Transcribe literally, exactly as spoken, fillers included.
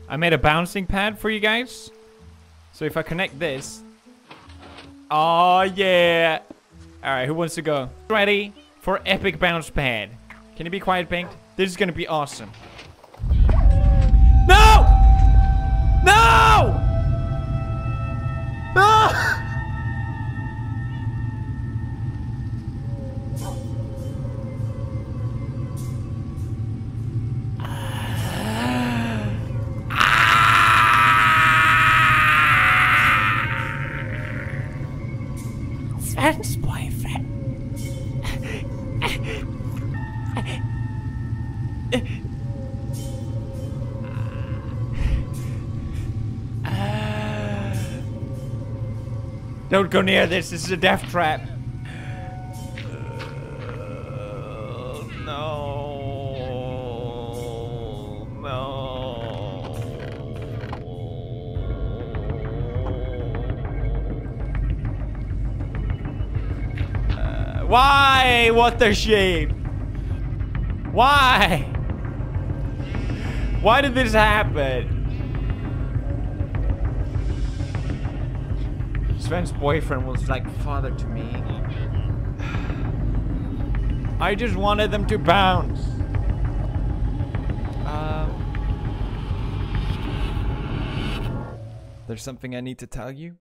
I made a bouncing pad for you guys. So if I connect this. Oh, yeah. All right, who wants to go? Ready for epic bounce pad. Can you be quiet, Pink? This is going to be awesome. No! No! No! Sven's boyfriend. Don't go near this. This is a death trap. Uh, no. No. Uh, why? What the shit? Why? Why did this happen? Sven's boyfriend was like father to me. I just wanted them to bounce. Um, there's something I need to tell you.